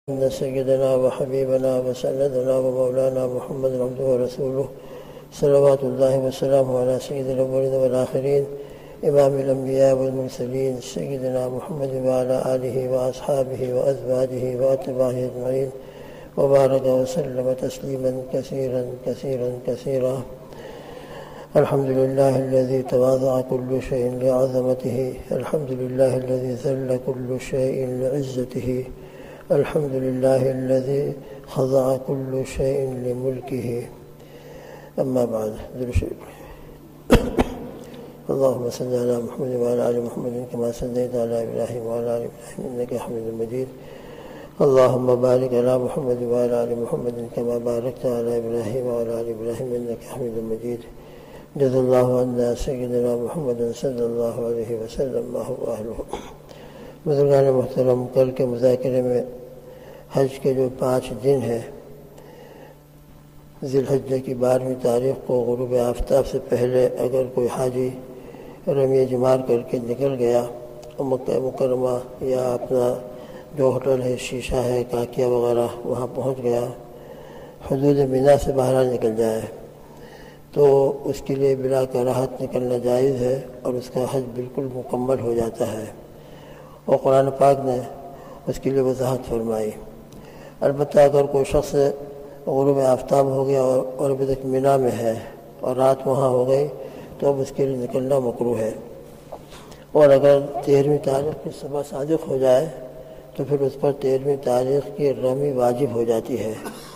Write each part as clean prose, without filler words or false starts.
ان سيدنا وحبيبنا وسندنا ومولانا محمد عبده ورسوله صلوات الله وسلامه على سيد الأولين والآخرين إمام الأنبياء والمرسلين سيدنا محمد وعلى آله وأصحابه وأزواجه وأتباعه أجمعين وبارك وسلم تسليما كثيرا كثيرا كثيرا. الحمد لله الذي تواضع كل شيء لعظمته، الحمد لله الذي ذل كل شيء لعزته، الحمد لله الذي خضع كل شيء لملكه. أما بعد، اللهم صل على محمد وعلى آل محمد كما صليت على إبراهيم وعلى آل إبراهيم إنك حميد مجيد. اللهم بارك على محمد وعلى آل محمد كما باركت على إبراهيم وعلى آل إبراهيم إنك حميد مجيد. جزا الله عنا سيدنا محمد صلی اللہ علیہ وسلم ما هو أهله. بزرگان محترم، کل کے مذاکرے میں حج کے جو 5 دن ہیں، ذی الحجہ کی 12ویں تاریخ کو غروب آفتاب سے پہلے اگر کوئی حاجی رمی جمار کر کے نکل گیا اور مکہ مکرمہ یا اپنا جو ہوٹل ہے، شیشہ ہے، کاکیا وغیرہ، وہاں پہنچ گیا، حدود مینا سے باہر نکل جائے تو اس کے لیے بلا کراہت نکلنا جائز ہے اور اس کا حج بالکل مکمل ہو جاتا ہے، اور قرآن پاک نے اس کے لیے وضاحت فرمائی. البتہ اگر کوئی شخص غروب آفتاب ہو گیا اور ابھی تک مینا میں ہے اور رات وہاں ہو گئی تو اب اس کے لیے نکلنا مکروہ ہے، اور اگر 13ویں تاریخ کی صبح صادق ہو جائے تو پھر اس پر 13ویں تاریخ کی رمی واجب ہو جاتی ہے،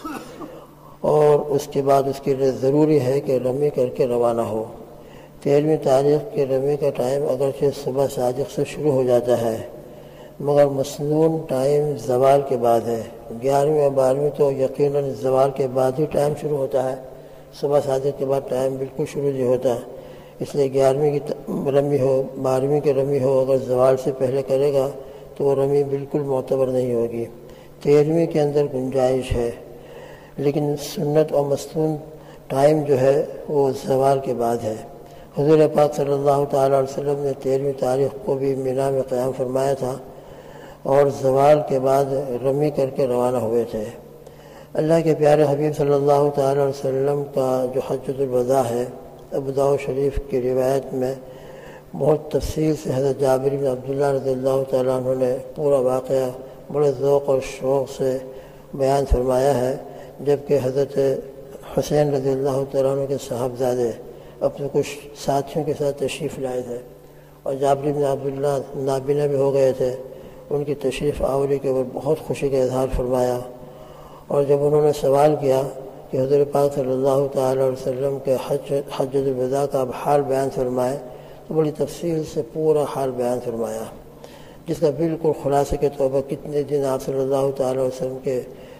اور اس کے بعد اس کے لیے ضروری ہے کہ رمی کر کے روانہ ہو. 13ویں تاریخ کی رمی کا ٹائم اگرچہ صبح صادق سے شروع ہو جاتا ہے مگر مسنون ٹائم زوال کے بعد ہے. 11ویں اور 12ویں تو یقیناً زوال کے بعد ہی ٹائم شروع ہوتا ہے، صبح صادق کے بعد ٹائم بالکل شروع نہیں ہوتا. اس لیے 11ویں کی رمی ہو، 12ویں کی رمی ہو، اگر زوال سے پہلے کرے گا تو وہ رمی بالکل معتبر نہیں ہوگی. 13ویں کے اندر گنجائش ہے، لیکن سنت اور مسنون ٹائم جو ہے وہ زوال کے بعد ہے. حضور پاک صلی اللہ تعالیٰ علیہ وسلم نے 13ویں تاریخ کو بھی مینا میں قیام فرمایا تھا اور زوال کے بعد رمی کر کے روانہ ہوئے تھے. اللہ کے پیارے حبیب صلی اللہ تعالیٰ علیہ وسلم کا جو حجۃ الوداع ہے، ابو داؤد شریف کی روایت میں بہت تفصیل سے حضرت جابر بن عبداللہ رضی اللہ تعالیٰ عنہ نے پورا واقعہ بڑے ذوق اور شوق سے بیان فرمایا ہے، جبکہ حضرت حسین رضی اللہ تعالیٰ عنہ کے صاحبزادے اپنے کچھ ساتھیوں کے ساتھ تشریف لائے تھے اور جابر بن عبداللہ نابینا بھی ہو گئے تھے. ان کی تشریف آوری کے اوپر بہت خوشی کا اظہار فرمایا، اور جب انہوں نے سوال کیا کہ حضور پاک صلی اللہ تعالیٰ علیہ وسلم کے حجۃ الوداع کا اب حال بیان فرمائے تو بڑی تفصیل سے پورا حال بیان فرمایا، جس کا بالکل خلاصے کے طور پر کتنے دن آپ صلی اللہ تعالیٰ علیہ وسلم کے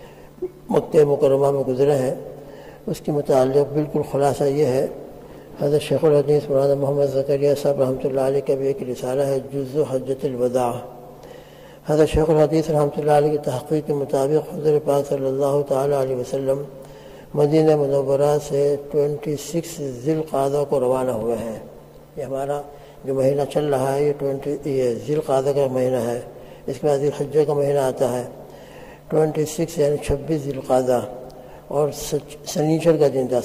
مکہ مکرمہ میں گزرے ہیں اس کے متعلق بالکل خلاصہ یہ ہے. حضرت شیخ الحدیث مولانا محمد زکریہ صاحب رحمۃ اللہ علیہ کا بھی ایک رسالہ ہے جزء حجۃ الوداع. حضرت شیخ الحدیث رحمۃ اللہ علیہ کی تحقیق کے مطابق حضور پاک صلی اللہ تعالیٰ علیہ وسلم مدینہ منورہ سے 26 ذی القعدہ کو روانہ ہوئے ہیں. یہ ہمارا جو مہینہ چل رہا ہے یہ ذی القعدہ کا مہینہ ہے، اس کے بعد ذی الحجہ کا مہینہ آتا ہے. 26 یعنی 26 ذی القعدہ، اور سنیچر کا دن تھا،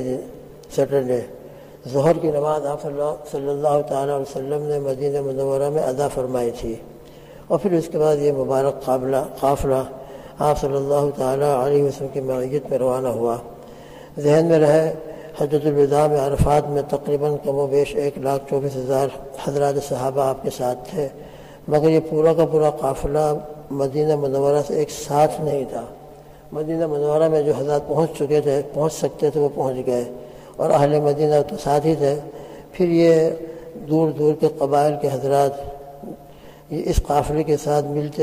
سیٹرڈے. ظہر کی نماز آپ صلی اللہ تعالیٰ علیہ وسلم نے مدینہ منورہ میں ادا فرمائی تھی، اور پھر اس کے بعد یہ مبارک قافلہ آپ صلی اللہ تعالیٰ علیہ وسلم کی معیت میں روانہ ہوا. ذہن میں رہے حجۃ الوداع میں عرفات میں تقریباً کم و بیش 1,24,000 حضرات صحابہ آپ کے ساتھ تھے، مگر یہ پورا کا پورا قافلہ مدینہ منورہ سے ایک ساتھ نہیں تھا. مدینہ منورہ میں جو حضرات پہنچ سکتے تھے وہ پہنچ گئے، اور اہل مدینہ تو ساتھ ہی تھے. پھر یہ دور دور کے قبائل کے حضرات یہ اس قافلے کے ساتھ ملتے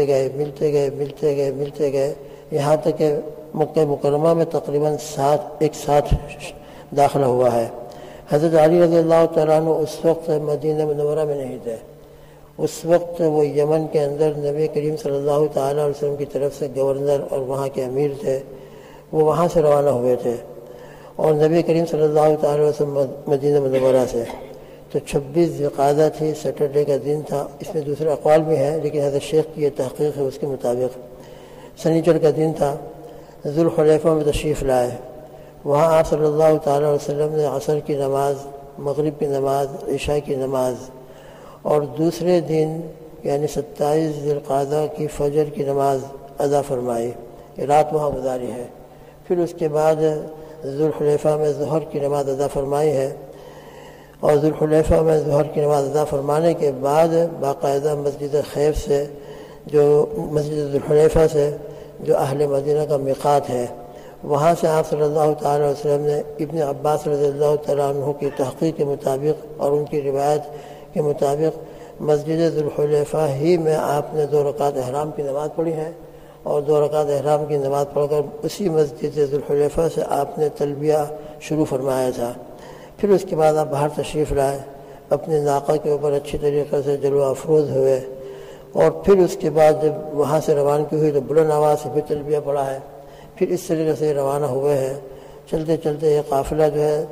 گئے یہاں تک کہ مکہ مکرمہ میں تقریباً ایک ساتھ داخلہ ہوا ہے. حضرت علی رضی اللہ تعالیٰ عنہ اس وقت مدینہ منورہ میں نہیں تھے، اس وقت وہ یمن کے اندر نبی کریم صلی اللہ تعالیٰ علیہ وسلم کی طرف سے گورنر اور وہاں کے امیر تھے، وہ وہاں سے روانہ ہوئے تھے، اور نبی کریم صلی اللہ تعالیٰ علیہ وسلم مدینہ منورہ سے. تو 26 ذی القعدہ تھی، سیٹرڈے کا دن تھا. اس میں دوسرے اقوال بھی ہیں لیکن حضرت شیخ کی یہ تحقیق ہے اس کے مطابق. سنیچر کا دن تھا، ذو الحلیفہ میں تشریف لائے۔ وہاں آپ صلی اللہ تعالیٰ علیہ وسلم نے عصر کی نماز، مغرب کی نماز، عشاء کی نماز، اور دوسرے دن یعنی 27 ذی القعدہ کی فجر کی نماز ادا فرمائی، رات وہاں گزاری ہے۔ پھر اس کے بعد ذو الحلیفہ میں ظہر کی نماز ادا فرمائی ہے، اور ذو الحلیفہ میں ظہر کی نماز ادا فرمانے کے بعد باقاعدہ مسجد خیف سے، جو مسجد ذو الحلیفہ سے جو اہل مدینہ کا میقات ہے، وہاں سے آپ صلی اللہ تعالیٰ علیہ وسلم نے ابن عباس رضی اللہ تعالیٰ عنہ کی تحقیق کے مطابق اور ان کی روایت کے مطابق مسجد ذو الحلیفہ ہی میں آپ نے 2 رکعت احرام کی نماز پڑھی ہے، اور 2 رکعت احرام کی نماز پڑھ کر اسی مسجد ذو الحلیفہ سے آپ نے تلبیہ شروع فرمایا تھا۔ پھر اس کے بعد آپ باہر تشریف لائے، اپنے ناقہ کے اوپر اچھی طریقے سے جلوہ افروز ہوئے، اور پھر اس کے بعد جب وہاں سے روانگی ہوئی تو بلند آواز سے پھر تلبیہ پڑھا ہے۔ پھر اس طریقے سے روانہ ہوئے ہیں۔ چلتے چلتے یہ قافلہ جو ہے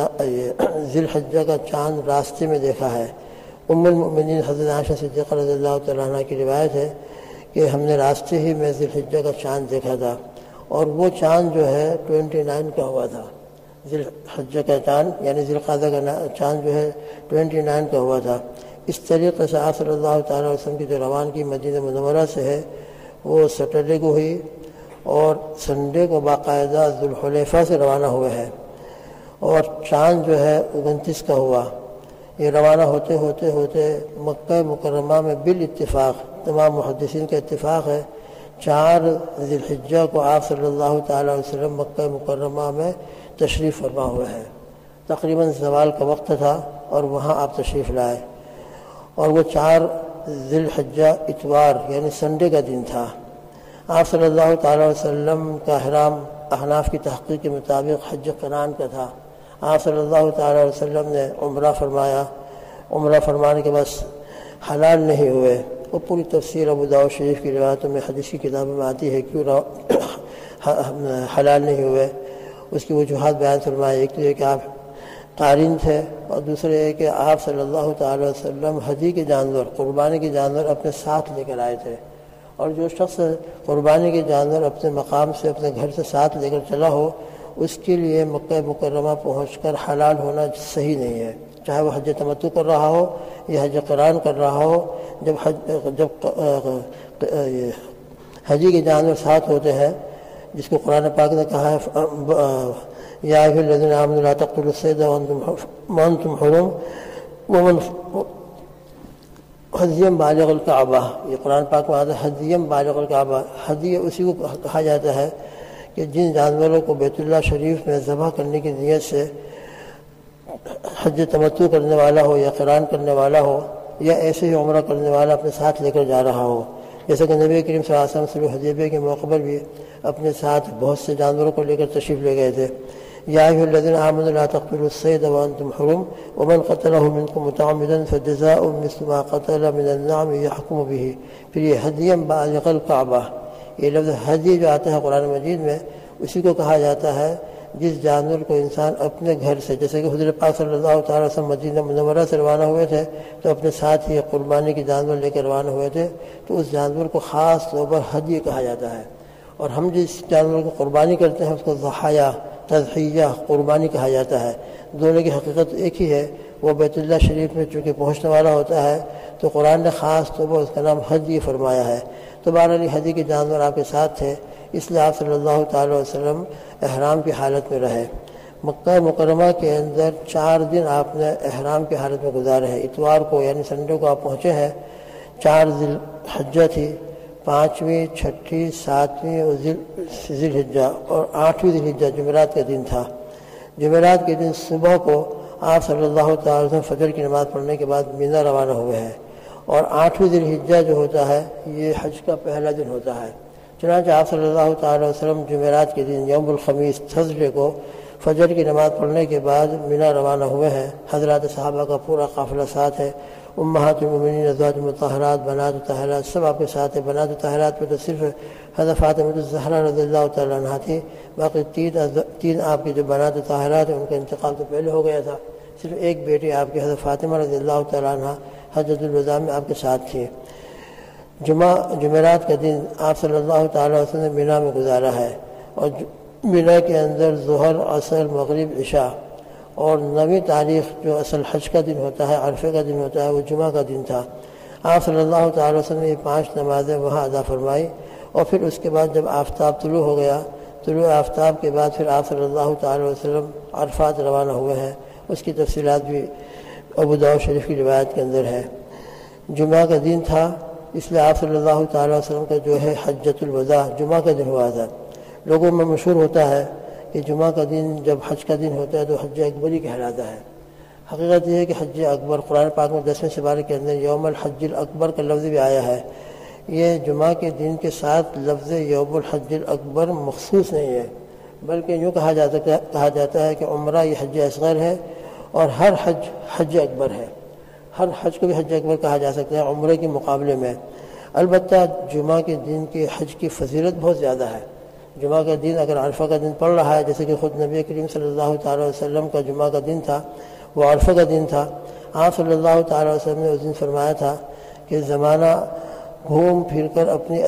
ذی الحجہ کا چاند راستے میں دیکھا ہے۔ ام المؤمنین حضرت عائشہ صدیقہ رضی اللہ تعالیٰ عنہ کی روایت ہے کہ ہم نے راستے ہی میں ذی الحجہ کا چاند دیکھا تھا، اور وہ چاند جو ہے 29 کا ہوا تھا۔ ذی الحجہ کا چاند یعنی ذی القعدہ کا چاند جو ہے 29 کا ہوا تھا۔ اس طریقے سے آپ صلی اللہ تعالیٰ علیہ وسلم کی جو روانگی مدینہ منورہ سے ہے وہ سیٹرڈے کو ہوئی، اور سنڈے کو باقاعدہ ذو الحلیفہ سے روانہ ہوئے ہیں، اور چاند جو ہے 29 کا ہوا۔ یہ روانہ ہوتے ہوتے ہوتے مکہ مکرمہ میں بالاتفاق تمام محدثین کا اتفاق ہے 4 ذی الحجہ کو آپ صلی اللہ تعالیٰ علیہ وسلم مکہ مکرمہ میں تشریف فرما ہوئے ہیں۔ تقریباً زوال کا وقت تھا اور وہاں آپ تشریف لائے، اور وہ 4 ذی الحجہ اتوار یعنی سنڈے کا دن تھا۔ آپ صلی اللہ تعالیٰ علیہ وسلم کا احرام احناف کی تحقیق کے مطابق حج قران کا تھا۔ آپ صلی اللہ تعالیٰ علیہ وسلم نے عمرہ فرمایا، عمرہ فرمانے کے بعد حلال نہیں ہوئے۔ وہ پوری تفسیر ابو داؤد شریف کی روایتوں میں، حدیث کی کتابوں میں آتی ہے کیوں حلال نہیں ہوئے۔ اس کی وجوہات بیان فرمائے، ایک تو یہ کہ آپ قارین تھے، اور دوسرے یہ کہ آپ صلی اللہ تعالیٰ علیہ وسلم حجی کے جانور، قربانی کے جانور اپنے ساتھ لے کر آئے تھے، اور جو شخص قربانی کے جانور اپنے مقام سے اپنے گھر سے ساتھ لے کر چلا ہو، اس کے لیے مکہ مکرمہ پہنچ کر حلال ہونا صحیح نہیں ہے، چاہے وہ حج تمتع کر رہا ہو یا حج قران کر رہا ہو۔ جب حجی کے جانور ساتھ ہوتے ہیں، جس کو قرآن پاک نے کہا ہے یا ایھا الذین آمنوا لا تقتلوا الصید وانتم حرم ومن حدیم بالغ الکعبہ، یہ قرآن پاک میں آتا ہے حدیم بالغ الکعبہ۔ حدی اسی کو کہا جاتا ہے کہ جن جانوروں کو بیت اللہ شریف میں ذبح کرنے کی نیت سے حج تمتع کرنے والا ہو یا قران کرنے والا ہو، یا ایسے ہی عمرہ کرنے والا اپنے ساتھ لے کر جا رہا ہو، جیسا کہ نبی کریم صلی اللہ علیہ وسلم صلح حدیبیہ کے موقع پر بھی اپنے ساتھ بہت سے جانوروں کو لے کر تشریف لے گئے تھے۔ یا ایھا الذین آمنوا لا تقتلوا الصید وانتم حرم ومن قتلہ منکم متعمدا فجزاء مثل ما قتل من النعم یحکم بہ۔ پھر یہ حدیم بالغ الکعبہ، یہ لفظ حدی جو آتا ہے قرآن مجید میں، اسی کو کہا جاتا ہے جس جانور کو انسان اپنے گھر سے، جیسے کہ حضور پاک صلی اللہ تعالیٰ وسلم مدینہ منورہ سے روانہ ہوئے تھے تو اپنے ساتھ ہی قربانی کے جانور لے کر روانہ ہوئے تھے، تو اس جانور کو خاص طور پر حدی کہا جاتا ہے۔ اور ہم جس جانور کو قربانی کرتے ہیں اس کو ضحیہ، تضحیہ، قربانی کہا جاتا ہے۔ دونوں کی حقیقت ایک ہی ہے۔ وہ بیت اللہ شریف میں چونکہ پہنچنے والا ہوتا ہے تو قرآن نے خاص طور پر اس کا نام حدی فرمایا ہے۔ تو بہرحال حدی کے جانور آپ کے ساتھ تھے، اس لیے آپ صلی اللہ تعالیٰ علیہ وسلم احرام کی حالت میں رہے۔ مکہ مکرمہ کے اندر 4 دن آپ نے احرام کی حالت میں گزارے ہیں۔ اتوار کو یعنی سنڈے کو آپ پہنچے ہیں، 4 ذی الحجہ تھی، 5ویں، 6ٹھی، 7ویں ذی الحجہ اور 8ویں ذی الحجہ جمعرات کا دن تھا۔ جمعرات کے دن صبح کو آپ صلی اللہ تعالیٰ علیہ وسلم فجر کی نماز پڑھنے کے بعد مینا روانہ ہوئے ہیں، اور 8ویں ذی الحجہ جو ہوتا ہے یہ حج کا پہلا دن ہوتا ہے۔ چنانچہ آپ صلی اللہ تعالیٰ علیہ وسلم جمعرات کے دن یوم الخمیس تھرسڈے کو فجر کی نماز پڑھنے کے بعد مینا روانہ ہوئے ہیں۔ حضرات صحابہ کا پورا قافلہ ساتھ ہے، امہات المؤمنین، ازواج مطہرات، بنات طاہرات سب آپ کے ساتھ ہیں۔ بنات طاہرات میں تو صرف حضرت فاطمہ الزہرا رضی اللہ تعالیٰ عنہا تھی، باقی 3 آپ کی جو بنات طاہرات ہیں ان کا انتقال تو پہلے ہو گیا تھا، صرف ایک بیٹی آپ کی حضرت فاطمہ رضی اللہ تعالیٰ عنہا حجۃ الوداع میں آپ کے ساتھ تھی۔ جمعرات کا دن آپ صلی اللہ تعالیٰ علیہ وسلم نے مینا میں گزارا ہے، اور مینا کے اندر ظہر، عصر، مغرب، عشاء، اور 9ویں تاریخ جو اصل حج کا دن ہوتا ہے، عرفے کا دن ہوتا ہے، وہ جمعہ کا دن تھا۔ آپ صلی اللہ تعالیٰ وسلم نے یہ 5 نمازیں وہاں ادا فرمائی، اور پھر اس کے بعد جب آفتاب طلوع ہو گیا، طلوع آفتاب کے بعد پھر آپ صلی اللہ تعالیٰ وسلم عرفات روانہ ہوئے ہیں۔ اس کی تفصیلات بھی ابو داؤد شریف کی روایت کے اندر ہے۔ جمعہ کا دن تھا، اس لیے آپ صلی اللہ تعالیٰ وسلم کا جو ہے حجۃ الوداع جمعہ کا دن ہوا تھا۔ لوگوں میں مشہور ہوتا ہے کہ جمعہ کا دن جب حج کا دن ہوتا ہے تو حج اکبر ہی کہلاتا ہے۔ حقیقت یہ ہے کہ حج اکبر قرآن پاک میں 10ویں سپارے کے اندر یوم الحج الاکبر کا لفظ بھی آیا ہے۔ یہ جمعہ کے دن کے ساتھ لفظ یوم الحج الاکبر مخصوص نہیں ہے، بلکہ یوں کہا جاتا ہے کہ عمرہ یہ حج اصغر ہے، اور ہر حج حج اکبر ہے۔ ہر حج کو بھی حج اکبر کہا جا سکتا ہے عمرے کے مقابلے میں۔ البتہ جمعہ کے دن کے حج کی فضیلت بہت زیادہ ہے۔ جمعہ کا دن اگر عرفہ کا دن پڑ رہا ہے، جیسے کہ خود نبی کریم صلی اللہ تعالیٰ علیہ وسلم کا جمعہ کا دن تھا، وہ عرفہ کا دن تھا۔ آپ صلی اللہ تعالیٰ علیہ وسلم نے اس دن فرمایا تھا کہ زمانہ گھوم پھر کر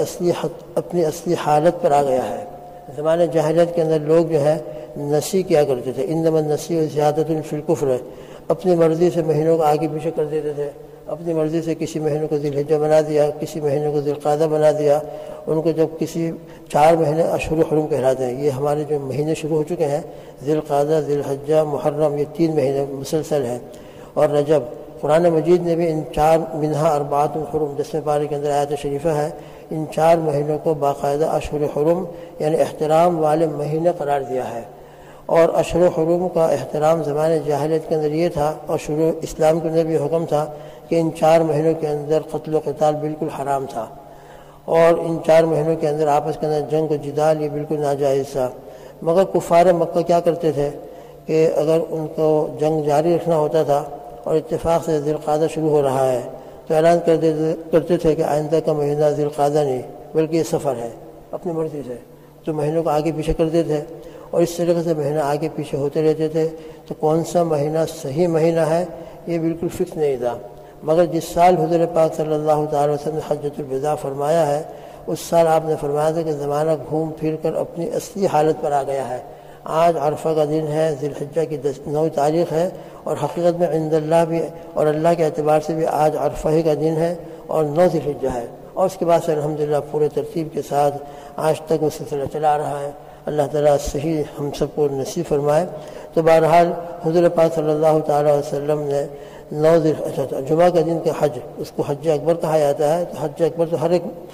اپنی اصلی حالت پر آ گیا ہے۔ زمانے جاہلیت کے اندر لوگ جو ہے نسی کیا کرتے تھے، انما النسی زیادۃ فی الکفر، اپنی مرضی سے مہینوں کو آگے پیچھے کر دیتے تھے، اپنی مرضی سے کسی مہینے کو ذی الحجہ بنا دیا، کسی مہینے کو ذی القعدہ بنا دیا۔ ان کو جب کسی 4 مہینے اشہر حرم کہلاتے ہیں، یہ ہمارے جو مہینے شروع ہو چکے ہیں، ذی القعدہ، ذی الحجہ، محرم، یہ 3 مہینے مسلسل ہیں، اور رجب۔ قرآن مجید نے بھی ان 4 منہا اربعۃ حرم 10ویں پارے کے اندر آیت شریفہ ہے، ان 4 مہینوں کو باقاعدہ اشہر حرم یعنی احترام والے مہینے قرار دیا ہے۔ اور اشہر حرم کا احترام زمانے جاہلیت کے اندر یہ تھا، اور شروع اسلام کے اندر بھی حکم تھا کہ ان 4 مہینوں کے اندر قتل و قتال بالکل حرام تھا، اور ان 4 مہینوں کے اندر آپس کے اندر جنگ و جدال یہ بالکل ناجائز تھا۔ مگر کفار مکہ کیا کرتے تھے کہ اگر ان کو جنگ جاری رکھنا ہوتا تھا اور اتفاق سے ذی القعدہ شروع ہو رہا ہے تو اعلان کرتے تھے کہ آئندہ کا مہینہ ذی القعدہ نہیں بلکہ یہ سفر ہے، اپنی مرضی سے تو مہینوں کو آگے پیچھے کرتے تھے، اور اس طریقے سے مہینہ آگے پیچھے ہوتے رہتے تھے۔ تو کون سا مہینہ صحیح مہینہ ہے یہ بالکل فکس نہیں تھا، مگر جس سال حضور پاک صلی اللہ تعالیٰ وسلم نے حجۃ الوداع فرمایا ہے، اس سال آپ نے فرمایا تھا کہ زمانہ گھوم پھر کر اپنی اصلی حالت پر آ گیا ہے۔ آج عرفہ کا دن ہے، ذی الحجہ کی 9 تاریخ ہے، اور حقیقت میں عند اللہ بھی اور اللہ کے اعتبار سے بھی آج عرفہ ہی کا دن ہے اور 9 ذی الحجہ ہے، اور اس کے بعد سے الحمدللہ پورے ترتیب کے ساتھ آج تک وہ سلسلہ چلا رہا ہے۔ اللہ تعالیٰ صحیح ہم سب کو نصیب فرمائے۔ تو بہرحال حضور پاک صلی اللہ تعالیٰ علیہ وسلم نے 9 جمعہ کا دن کا حج، اس کو حج اکبر کہا جاتا ہے۔ تو حج اکبر تو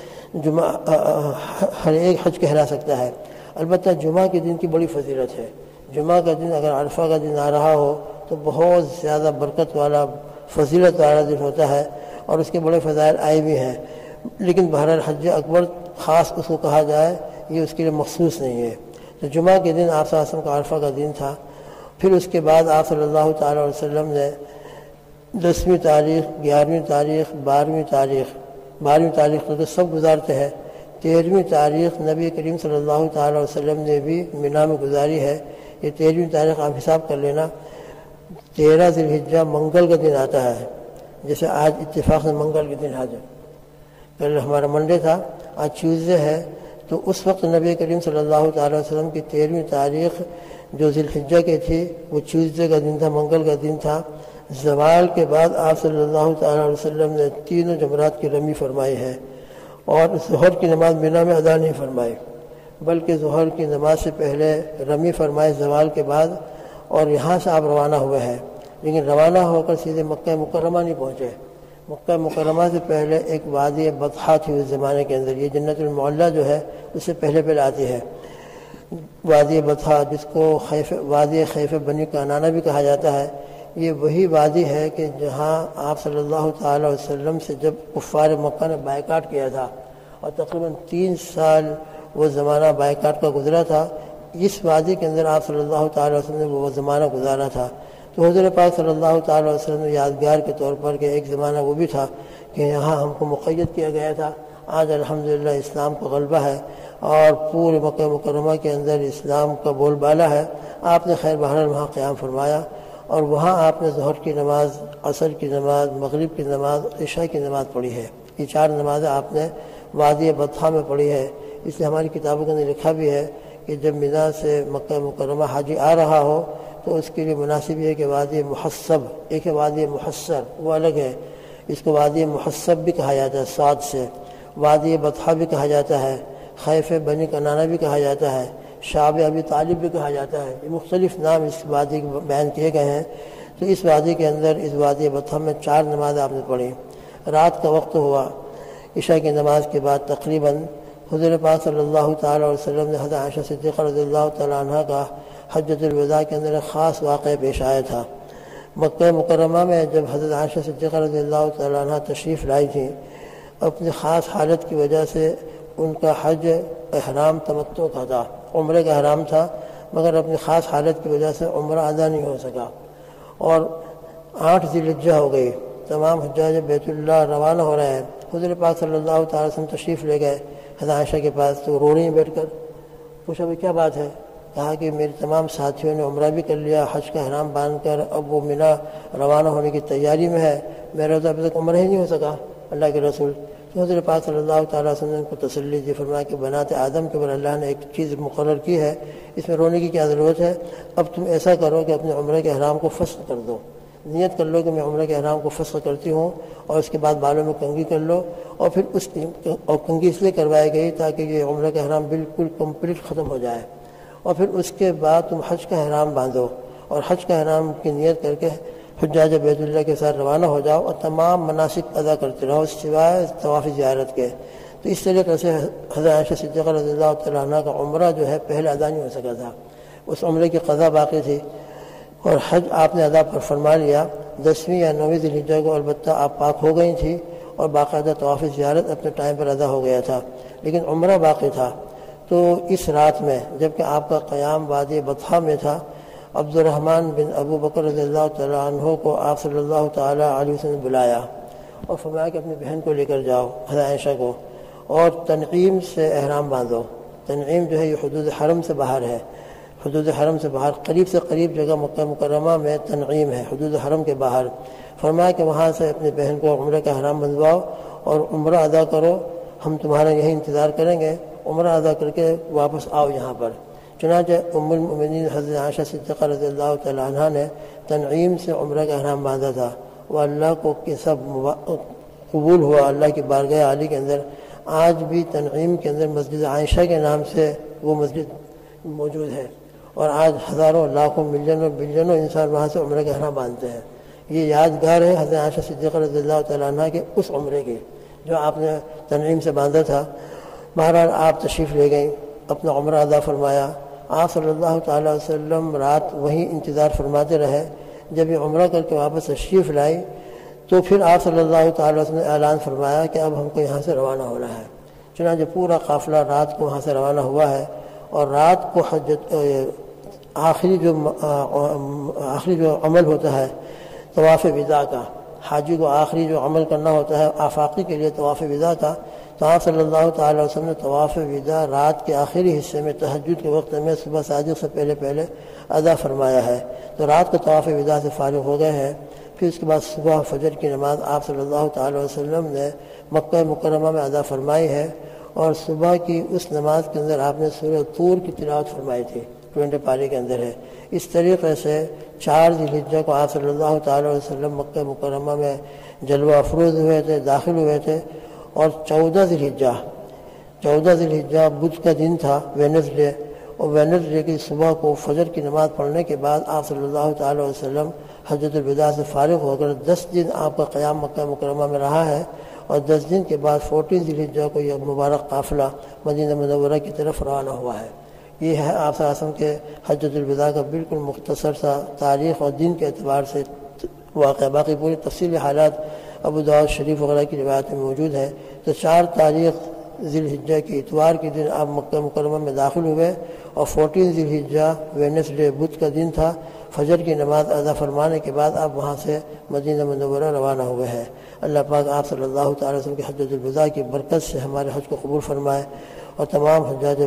ہر ایک حج کہلا سکتا ہے، البتہ جمعہ کے دن کی بڑی فضیلت ہے۔ جمعہ کا دن اگر عرفہ کا دن آ رہا ہو تو بہت زیادہ برکت والا، فضیلت والا دن ہوتا ہے، اور اس کے بڑے فضائل آئے بھی ہیں، لیکن بہرحال حج اکبر خاص اس کو کہا جائے یہ اس کے لیے مخصوص نہیں ہے۔ تو جمعہ کے دن آپ صلی اللہ علیہ وسلم کا عرفہ کا دن تھا۔ پھر اس کے بعد آپ صلی اللہ تعالیٰ علیہ وسلم نے 10ویں تاریخ، 11ویں تاریخ، 12ویں تاریخ تو سب گزارتے ہیں، 13ویں تاریخ نبی کریم صلی اللہ تعالیٰ علیہ وسلم نے بھی مینا میں گزاری ہے۔ یہ 13ویں تاریخ آپ حساب کر لینا، 13 ذی الحجہ منگل کا دن آتا ہے، جیسے آج اتفاق سے منگل کے دن حج، کل ہمارا منڈے تھا، آج ٹیوزڈے ہے، تو اس وقت نبی کریم صلی اللہ تعالیٰ علیہ وسلم کی 13ویں تاریخ جو ذی الحجہ کی تھی وہ ٹیوزڈے کا دن تھا، منگل کا دن تھا۔ زوال کے بعد آپ صلی اللہ تعالیٰ علیہ وسلم نے 3 جمرات کی رمی فرمائی ہے، اور ظہر کی نماز مینا میں ادا نہیں فرمائی، بلکہ ظہر کی نماز سے پہلے رمی فرمائے زوال کے بعد، اور یہاں سے آپ روانہ ہوئے ہیں، لیکن روانہ ہو کر سیدھے مکہ مکرمہ نہیں پہنچے۔ مکہ مکرمہ سے پہلے ایک وادی بطحہ تھی اس زمانے کے اندر، یہ جنت المعلیٰ جو ہے اس سے پہلے آتی ہے۔ وادی بطحہ جس کو وادی خیف بنی کنانہ بھی کہا جاتا ہے، یہ وہی وادی ہے کہ جہاں آپ صلی اللہ تعالیٰ علیہ وسلم سے جب کفار مکہ نے بائیکاٹ کیا تھا، اور تقریباً 3 سال وہ زمانہ بائیکاٹ کا گزرا تھا، اس وادی کے اندر آپ صلی اللہ تعالیٰ علیہ وسلم نے وہ زمانہ گزارا تھا۔ تو حضور پاک صلی اللہ تعالیٰ علیہ وسلم نے یادگار کے طور پر کہ ایک زمانہ وہ بھی تھا کہ یہاں ہم کو مقید کیا گیا تھا، آج الحمدللہ اسلام کا غلبہ ہے، اور پورے مکہ مکرمہ کے اندر اسلام کا بول بالا ہے۔ آپ نے خیر بہرحال وہاں قیام فرمایا، اور وہاں آپ نے ظہر کی نماز، عصر کی نماز، مغرب کی نماز، عشاء کی نماز پڑھی ہے۔ یہ 4 نمازیں آپ نے وادی بطحا میں پڑھی ہے۔ اس لیے ہماری کتابوں کے اندر لکھا بھی ہے کہ جب مینا سے مکہ مکرمہ حاجی آ رہا ہو تو اس کے لیے مناسب یہ ہے کہ وادی محسب، ایک ہے وادی محسر، وہ الگ ہے، اس کو وادی محسب بھی کہا جاتا ہے صاد سے، وادی بطحا بھی کہا جاتا ہے، خیف بنی کنانہ بھی کہا جاتا ہے، شعب ابی طالب بھی کہا جاتا ہے۔ یہ مختلف نام اس وادی کے بیان کیے گئے ہیں۔ تو اس وادی کے اندر اس وادی بطحا میں 4 نمازیں آپ نے پڑھی۔ رات کا وقت ہوا، عشاء کی نماز کے بعد تقریباً حضور پاک صلی اللہ تعالیٰ علیہ وسلم نے حضرت عائشہ صدیقہ رضی اللہ تعالیٰ عنہ کا حجۃ الوداع کے اندر ایک خاص واقعہ پیش آیا تھا۔ مکہ مکرمہ میں جب حضرت عائشہ صدیقہ رضی اللہ تعالیٰ عنہ تشریف لائی تھیں، اپنی خاص حالت کی وجہ سے ان کا حج احرام تمتع کا تھا، عمرے کا احرام تھا، مگر اپنی خاص حالت کی وجہ سے عمرہ ادا نہیں ہو سکا، اور 8 ذی الحجہ ہو گئی۔ تمام حجاج بیت اللہ روانہ ہو رہے ہیں، حضور پاک صلی اللہ تعالیٰ وسلم تشریف لے گئے حضرت عائشہ کے پاس، تو رو رہی ہیں بیٹھ کر۔ پوچھا بھائی کیا بات ہے؟ کہا کہ میرے تمام ساتھیوں نے عمرہ بھی کر لیا، حج کا احرام باندھ کر اب وہ مینا روانہ ہونے کی تیاری میں ہے، میرا تو ابھی تک عمرہ ہی نہیں ہو سکا اللہ کے رسول۔ تو حضرت پاک صلی اللہ تعالیٰ وسلم نے کو تسلی دی، فرمایا کہ بنات آدم کے اوپر اللہ نے ایک چیز مقرر کی ہے، اس میں رونے کی کیا ضرورت ہے؟ اب تم ایسا کرو کہ اپنے عمرے کے احرام کو فسخ کر دو، نیت کر لو کہ میں عمرے کے احرام کو فسخ کرتی ہوں، اور اس کے بعد بالوں میں کنگھی کر لو، اور پھر اور کنگھی اس لیے کروائی گئی تاکہ یہ عمرے کا احرام بالکل کمپلیٹ ختم ہو جائے، اور پھر اس کے بعد تم حج کا احرام باندھو، اور حج کا احرام کی نیت کر کے حجاج بیت اللہ کے ساتھ روانہ ہو جاؤ، اور تمام مناسک ادا کرتے رہو سوائے طواف زیارت کے۔ تو اس طریقے سے حضرت عائشہ صدیقہ رضی اللہ تعالیٰ عنہ کا عمرہ جو ہے پہلے ادا نہیں ہو سکا تھا، اس عمرے کی قضا باقی تھی، اور حج آپ نے ادا فرما لیا۔ 10ویں یا 9ویں ذی الحجہ کو البتہ آپ پاک ہو گئی تھی، اور باقاعدہ طواف زیارت اپنے ٹائم پر ادا ہو گیا تھا، لیکن عمرہ باقی تھا۔ تو اس رات میں جبکہ آپ کا قیام وادی بطحا میں تھا، عبد الرحمن بن ابو بکر رضی اللہ تعالیٰ عنہ کو آپ صلی اللہ تعالیٰ علیہ وسلم نے بلایا اور فرمایا کہ اپنی بہن کو لے کر جاؤ حضرت عائشہ کو، اور تنعیم سے احرام باندھو۔ تنعیم جو ہے یہ حدود حرم سے باہر ہے، حدود حرم سے باہر قریب سے قریب جگہ مکہ مکرمہ میں تنعیم ہے، حدود حرم کے باہر۔ فرمایا کہ وہاں سے اپنی بہن کو عمرے کا احرام بندھواؤ اور عمرہ ادا کرو، ہم تمہارا یہی انتظار کریں گے، عمرہ ادا کر کے واپس آؤ یہاں پر۔ چنانچہ ام المؤمنین حضرت عائشہ صدیقہ رضی اللہ تعالیٰ عنہ نے تنعیم سے عمرہ کا احرام باندھا تھا، وہ اللہ کو سب قبول ہوا اللہ کی بارگاہ عالی کے اندر۔ آج بھی تنعیم کے اندر مسجد عائشہ کے نام سے وہ مسجد موجود ہے، اور آج ہزاروں لاکھوں بلینوں انسان وہاں سے عمرہ کا احرام باندھتے ہیں۔ یہ یادگار ہے حضرت عائشہ صدیقہ رضی اللہ تعالیٰ عنہ کے اس عمرے کی جو آپ نے تنعیم سے باندھا تھا۔ بہرحال آپ تشریف لے گئیں، اپنا عمرہ ادا فرمایا۔ آپ صلی اللہ تعالیٰ علیہ وسلم رات وہیں انتظار فرماتے رہے۔ جب یہ عمرہ کر کے واپس تشریف لائی تو پھر آپ صلی اللہ تعالیٰ علیہ وسلم نے اعلان فرمایا کہ اب ہم کو یہاں سے روانہ ہونا ہے۔ چنانچہ پورا قافلہ رات کو وہاں سے روانہ ہوا ہے، اور رات کو آخری جو عمل ہوتا ہے طواف وداع کا، حاجی کو آخری جو عمل کرنا ہوتا ہے آفاقی کے لیے طواف وداع کا، تو آپ صلی اللہ تعالیٰ وسلم نے طواف وداع رات کے آخری حصے میں تہجد کے وقت میں صبح صادق سے پہلے ادا فرمایا ہے۔ تو رات کو طواف وداع سے فارغ ہو گئے ہیں، پھر اس کے بعد صبح فجر کی نماز آپ صلی اللہ تعالیٰ وسلم نے مکہ مکرمہ میں ادا فرمائی ہے، اور صبح کی اس نماز کے اندر آپ نے سورہ طور کی تلاوت فرمائی تھی، 20 پارے کے اندر ہے۔ اس طریقے سے 4 ذی الحجہ کو آپ صلی اللہ تعالیٰ علیہ وسلم مکہ مکرمہ میں جلوہ افروز ہوئے تھے، داخل ہوئے تھے، اور 14 ذی الحجہ بدھ کا دن تھا، وینسڈے، اور وینسڈے کی صبح کو فجر کی نماز پڑھنے کے بعد آپ صلی اللہ تعالیٰ علیہ وسلم حجۃ الوداع سے فارغ ہو کر 10 دن آپ کا قیام مکہ مکرمہ میں رہا ہے، اور 10 دن کے بعد 14 ذی الحجہ کو یہ مبارک قافلہ مدینہ منورہ کی طرف روانہ ہوا ہے۔ یہ ہے آپ صلی اللہ علیہ وسلم کے حجۃ الوداع کا بالکل مختصر سا تاریخ اور دن کے اعتبار سے واقعہ، باقی پوری تفصیلی حالات ابو داؤد شریف وغیرہ کی روایت میں موجود ہے۔ تو 4 تاریخ ذی الحجہ کی اتوار کے دن آپ مکہ مکرمہ میں داخل ہوئے، اور 14 ذی الحجہ وینسڈے بدھ کا دن تھا۔ فجر کی نماز ادا فرمانے کے بعد آپ وہاں سے مدینہ منورہ روانہ ہوئے ہیں۔ اللہ پاک آپ صلی اللہ تعالیٰ وسلم کی حجۃ الوداع کی برکت سے ہمارے حج کو قبول فرمائے، اور تمام حجاج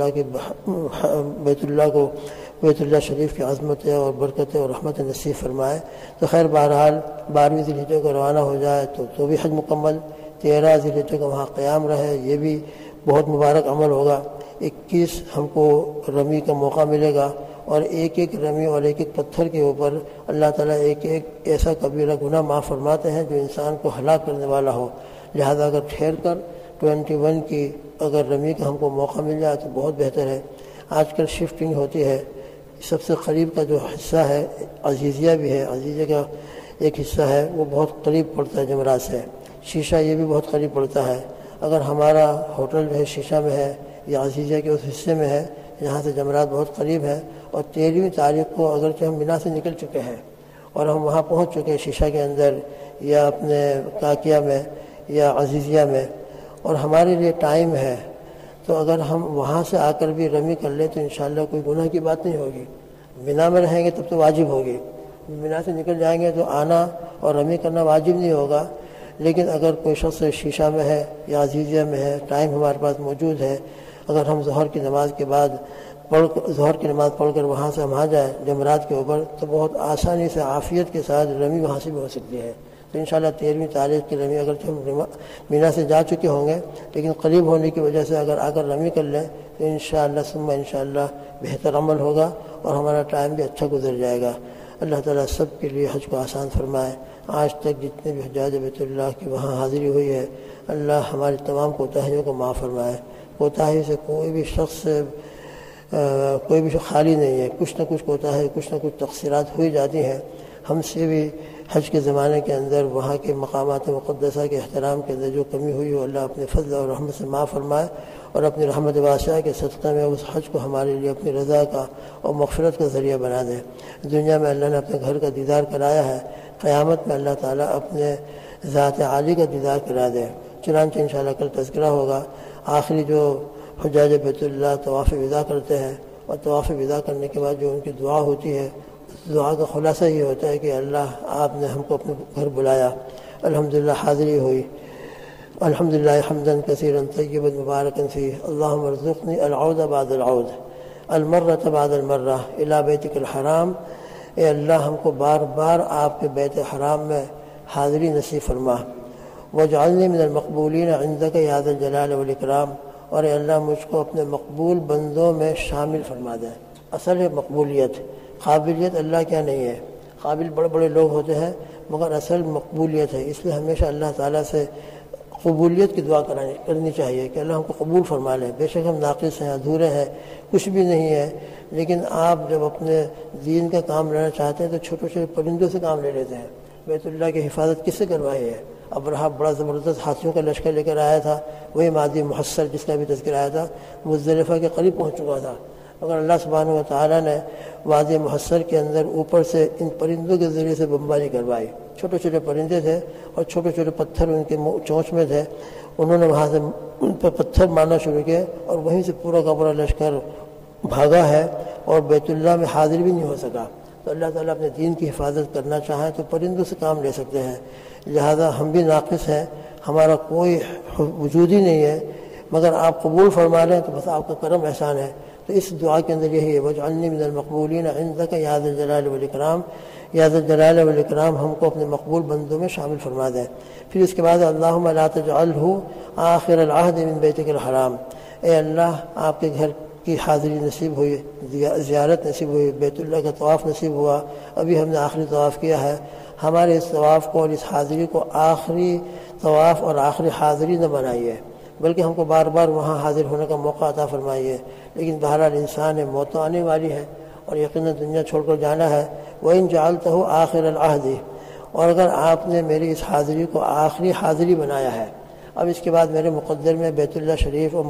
بیت اللہ شریف کی عظمت اور برکت اور رحمت نصیب فرمائے۔ تو خیر بہرحال 12ویں ذی الحجہ کو روانہ ہو جائے تو بھی حج مکمل، 13 ذی الحجہ کا وہاں قیام رہے، یہ بھی بہت مبارک عمل ہوگا۔ 21 ہم کو رمی کا موقع ملے گا، اور ایک ایک رمی اور ایک ایک پتھر کے اوپر اللہ تعالیٰ ایک ایک ایسا کبیرہ گناہ معاف فرماتے ہیں جو انسان کو ہلاک کرنے والا ہو۔ لہذا اگر ٹھہر کر 21 کی اگر رمی کا ہم کو موقع مل جائے تو بہت بہتر ہے۔ آج کل شفٹنگ ہوتی ہے، سب سے قریب کا جو حصہ ہے عزیزیہ بھی ہے، عزیزیہ کا ایک حصہ ہے وہ بہت قریب پڑتا ہے جمرات سے، شیشہ یہ بھی بہت قریب پڑتا ہے۔ اگر ہمارا ہوٹل جو ہے شیشہ میں ہے یا عزیزیہ کے اس حصے میں ہے جہاں سے جمرات بہت قریب ہے، اور 13ویں تاریخ کو اگرچہ ہم مینا سے نکل چکے ہیں اور ہم وہاں پہنچ چکے ہیں شیشہ کے اندر یا اپنے کاکیہ میں یا عزیزیہ میں، اور ہمارے لیے ٹائم ہے، تو اگر ہم وہاں سے آ کر بھی رمی کر لیں تو انشاءاللہ کوئی گناہ کی بات نہیں ہوگی۔ مینا میں رہیں گے تب تو واجب ہوگی، مینا سے نکل جائیں گے تو آنا اور رمی کرنا واجب نہیں ہوگا، لیکن اگر کوئی شخص شیشہ میں ہے یا عزیزیہ میں ہے، ٹائم ہمارے پاس موجود ہے، اگر ہم ظہر کی نماز کے بعد ظہر کی نماز پڑھ کر وہاں سے ہم آ جائیں جمرات کے اوپر تو بہت آسانی سے عافیت کے ساتھ رمی وہاں سے بھی ہو سکتی ہے۔ تو انشاءاللہ 13ویں تاریخ کی رمی اگرچہ ہم مینا سے جا چکے ہوں گے لیکن قریب ہونے کی وجہ سے اگر آ کر رمی کر لیں تو انشاءاللہ ثم انشاءاللہ بہتر عمل ہوگا اور ہمارا ٹائم بھی اچھا گزر جائے گا۔ اللہ تعالیٰ سب کے لیے حج کو آسان فرمائے۔ آج تک جتنے بھی حجاج بیت اللہ کی وہاں حاضری ہوئی ہے اللہ ہماری تمام کوتاہیوں کو معاف فرمائے۔ کوتاہی سے کوئی بھی شخص خالی نہیں ہے، کچھ نہ کچھ کوتاہی، کچھ نہ کچھ تقصیرات ہوئی جاتی ہیں۔ ہم سے بھی حج کے زمانے کے اندر وہاں کے مقامات مقدسہ کے احترام کے اندر جو کمی ہوئی ہو اللہ اپنے فضل اور رحمت سے معاف فرمائے، اور اپنی رحمت واسعہ کے صدقہ میں اس حج کو ہمارے لیے اپنی رضا کا اور مغفرت کا ذریعہ بنا دے۔ دنیا میں اللہ نے اپنے گھر کا دیدار کرایا ہے، قیامت میں اللہ تعالیٰ اپنے ذات عالی کا دیدار کرا دے۔ چنانچہ انشاءاللہ کل تذکرہ ہوگا۔ آخری جو حجاج بیت اللہ طواف ودا کرتے ہیں اور طواف ودا کرنے کے بعد جو ان کی دعا ہوتی ہے، اس دعا کا خلاصہ یہ ہوتا ہے کہ اللہ آپ نے ہم کو اپنے گھر بلایا، الحمدللہ حاضری ہوئی، الحمدللہ حمداً کثیراً طیباً مبارکاً فیہ، اللہم ارزقنی العود بعد العود المرۃ بعد المرہ الی بیتک الحرام۔ اے اللہ ہم کو بار بار آپ کے بیت حرام میں حاضری نصیب فرما، واجعلنی من المقبولین عندک یا ذا الجلال والاکرام، اور اے اللہ مجھ کو اپنے مقبول بندوں میں شامل فرما دے۔ اصل ہے مقبولیت، قابلیت اللہ کیا نہیں ہے، قابل بڑے بڑے لوگ ہوتے ہیں مگر اصل مقبولیت ہے۔ اس لیے ہمیشہ اللہ تعالیٰ سے قبولیت کی دعا کرنی چاہیے کہ اللہ ہم کو قبول فرما لے۔ بے شک ہم ناقص ہیں، ادھورے ہیں، کچھ بھی نہیں ہے، لیکن آپ جب اپنے دین کا کام لینا چاہتے ہیں تو چھوٹے چھوٹے پرندوں سے کام لے لیتے ہیں۔ بیت اللہ کی حفاظت کس سے کروائی ہے؟ ابرہا بڑا زبردست ہاتھیوں کا لشکر لے کر آیا تھا، وہی مادی محصر جس کا بھی تذکر آیا تھا مزدلفہ کے قریب پہنچ چکا تھا، مگر اللہ سبحانہ و تعالیٰ نے وادی محصر کے اندر اوپر سے ان پرندوں کے ذریعے سے بمباری کروائی۔ چھوٹے چھوٹے پرندے تھے اور چھوٹے چھوٹے پتھر ان کے چونچ میں تھے، انہوں نے وہاں سے ان پر پتھر مارنا شروع کیا اور وہیں سے پورا کا پورا لشکر بھاگا ہے اور بیت اللہ میں حاضر بھی نہیں ہو سکا۔ تو اللہ تعالیٰ اپنے دین کی حفاظت کرنا چاہیں تو پرندوں سے کام لے سکتے ہیں، لہذا ہم بھی ناقص ہیں، ہمارا کوئی وجود ہی نہیں ہے، مگر آپ قبول فرما لیں تو بس آپ کا کرم احسان ہے۔ تو اس دعا کے اندر یہی ہے وَاجْعَلْنِي مِنَ الْمَقْبُولِينَ عِندَكَ يَا ذَا الْجَلَالِ وَالْإِكْرَامِ، یا ذا الجلال والاکرام ہم کو اپنے مقبول بندوں میں شامل فرما دے۔ پھر اس کے بعد اللہم لا تجعلہ آخر العہد من بیتک الحرام، اے اللہ آپ کے گھر کی حاضری نصیب ہوئی، زیارت نصیب ہوئی، بیت اللہ کا طواف نصیب ہوا، ابھی ہم نے آخری طواف کیا ہے، ہمارے اس طواف کو اور اس حاضری کو آخری طواف اور آخری حاضری نہ بنائیے، بلکہ ہم کو بار بار وہاں حاضر ہونے کا موقع عطا فرمائیے۔ لیکن بہرحال انسان ہے، موت تو آنے والی ہے اور یقیناً دنیا چھوڑ کر جانا ہے۔ وَإِن جَعَلْتَهُ آخِرَ الْعَهْدِ، اور اگر آپ نے میری اس حاضری کو آخری حاضری بنایا ہے، اب اس کے بعد میرے مقدر میں بیت اللہ شریف اور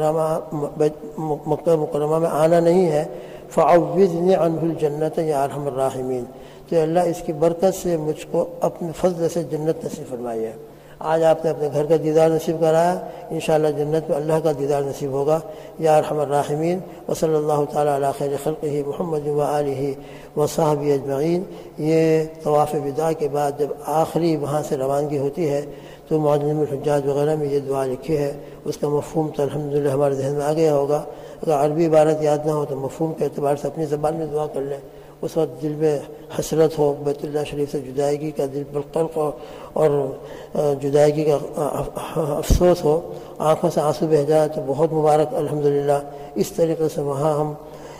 مکہ مکرمہ میں آنا نہیں ہے، فَعَوِّذْنِي عَنْهُ الْجَنَّةَ يَا أَرْحَمَ الرَّاحِمِينَ، تو اللہ اس کی برکت سے مجھ کو اپنے فضل سے جنت نصیب فرمائیے۔ آج آپ نے اپنے گھر کا دیدار نصیب کرایا، انشاءاللہ جنت میں اللہ کا دیدار نصیب ہوگا۔ یا ارحم الراحمین، وصلی اللہ تعالیٰ علی خیر خلقہ محمد وآلہ وصحبہ اجمعین۔ یہ طواف وداع کے بعد جب آخری وہاں سے روانگی ہوتی ہے تو معلم الحجاج وغیرہ میں یہ دعا لکھی ہے، اس کا مفہوم تو الحمدللہ ہمارے ذہن میں آ گیا ہوگا۔ اگر عربی عبارت یاد نہ ہو تو مفہوم کے اعتبار سے اپنی زبان میں دعا کر لیں۔ اس وقت دل میں حسرت ہو، بیت اللہ شریف سے جدائیگی کا دل بالقلق اور جدائیگی کا افسوس ہو، آنکھوں سے آنسو بہہ جائے تو بہت مبارک الحمدللہ۔ اس طریقے سے وہاں ہم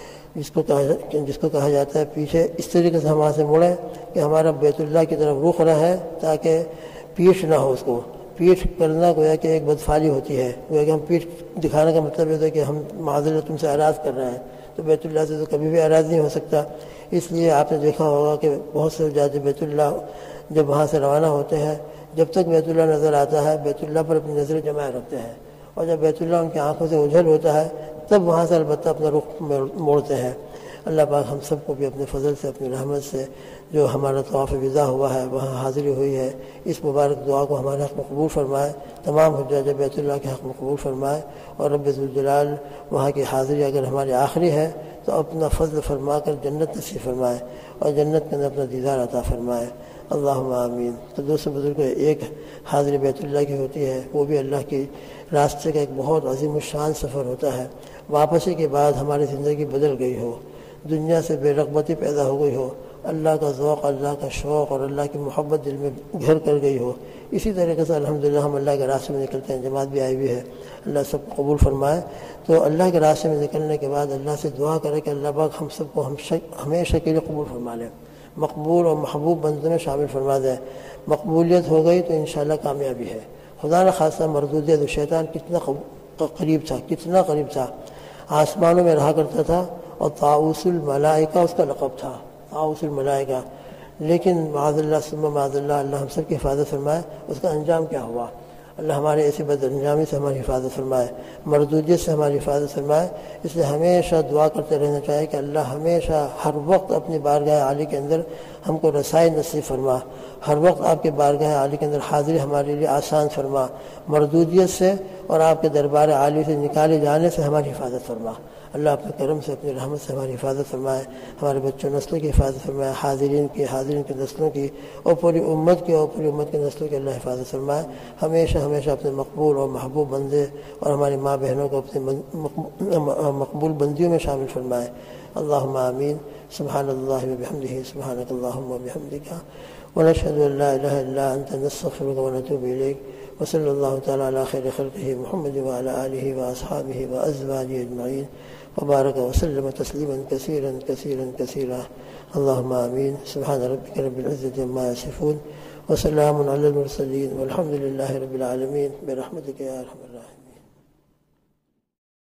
جس کو کہا جاتا ہے پیچھے، اس طریقے سے ہم وہاں سے مڑیں کہ ہمارا بیت اللہ کی طرف رخ رہے تاکہ پیٹھ نہ ہو اس کو۔ پیٹھ کرنا گویا کہ ایک بدفعلی ہوتی ہے، گویا کہ ہم پیٹھ دکھانے کا مطلب یہ ہوتا ہے کہ ہم معذرت تم سے اعراض کر رہے ہیں، تو بیت اللہ سے تو کبھی بھی اعراض نہیں ہو سکتا۔ اس لیے آپ نے دیکھا ہوگا کہ بہت سے حجاج بیت اللہ جب وہاں سے روانہ ہوتے ہیں، جب تک بیت اللہ نظر آتا ہے بیت اللہ پر اپنی نظر جمائے رکھتے ہیں، اور جب بیت اللہ ان کی آنکھوں سے اوجھل ہوتا ہے تب وہاں سے البتہ اپنا رخ موڑتے ہیں۔ اللہ پاک ہم سب کو بھی اپنے فضل سے، اپنی رحمت سے، جو ہمارا طواف ودا ہوا ہے، وہاں حاضری ہوئی ہے، اس مبارک دعا کو ہمارے حق میں قبول فرمائے، تمام حجاج بیت اللہ کے حق میں قبول فرمائے، اور رب ذوالجلال وہاں کی حاضری اگر ہماری آخری ہے تو اپنا فضل فرما کر جنت نصیب فرمائے اور جنت کے اندر اپنا دیدار عطا فرمائے، اللہم آمین۔ تو دوسرے بزرگوں، ایک حاضری بیت اللہ کی ہوتی ہے، وہ بھی اللہ کے راستے کا ایک بہت عظیم الشان سفر ہوتا ہے۔ واپسی کے بعد ہماری زندگی بدل گئی ہو، دنیا سے بے رغبتی پیدا ہو گئی ہو، اللہ کا ذوق، اللہ کا شوق اور اللہ کی محبت دل میں گھر کر گئی ہو، اسی طریقے سے الحمدللہ ہم اللہ کے راستے میں نکلتے ہیں، جماعت بھی آئی ہوئی ہے، اللہ سب کو قبول فرمائے۔ تو اللہ کے راستے میں نکلنے کے بعد اللہ سے دعا کرے کہ اللہ پاک ہم سب کو ہمیشہ کے لیے قبول فرما لے، مقبول اور محبوب بندوں میں شامل فرما دے۔ مقبولیت ہو گئی تو انشاءاللہ کامیابی ہے، خدا نہ خاصہ مردودیت، شیطان کتنا قریب تھا، کتنا قریب تھا، آسمانوں میں رہا کرتا تھا، اور طاؤوس الملائکہ اس کا لقب تھا، طاؤوس الملائکہ، لیکن معاذ اللہ ثم معاذ اللہ، اللہ ہم سب کی حفاظت فرمائے۔ اس کا انجام کیا ہوا؟ اللہ ہمارے ایسی بد انجامی سے ہماری حفاظت فرمائے، مردودیت سے ہماری حفاظت فرمائے۔ اس لیے ہمیشہ دعا کرتے رہنا چاہیے کہ اللہ ہمیشہ ہر وقت اپنی بارگاہ عالی کے اندر ہم کو رسائی نصیب فرما، ہر وقت آپ کے بارگاہ عالی کے اندر حاضری ہمارے لیے آسان فرما، مردودیت سے اور آپ کے دربار عالی سے نکالے جانے سے ہماری حفاظت فرما۔ اللہ اپنے کرم سے، اپنی رحمت سے ہماری حفاظت فرمائے، ہمارے بچوں نسلوں کی حفاظت فرمائے، حاضرین کی نسلوں کی، اور پوری امت کی، اور پوری امت کی نسلوں کی اللہ حفاظت فرمائے۔ ہمیشہ ہمیشہ اپنے مقبول اور محبوب بندے اور ہماری ماں بہنوں کو اپنے مقبول بندیوں میں شامل فرمائے، اللہم آمین۔ سبحان اللہ وبحمدہ، سبحانک اللہم وبحمدک، ونشہد ان لا الہ الا انت، نستغفرک ونتوب الیک، وصلی اللہ تعالی علی خیر خلقہ محمد وعلی آلہ واصحابہ وازواجہ اجمعین، وبارک وسلم تسلیما کثیرا کثیرا کثیرا، اللہم آمین۔ سبحان ربک رب العزۃ عما یصفون، وسلام علی المرسلین، والحمد للہ رب العالمین، برحمتک یا ارحم الراحمین۔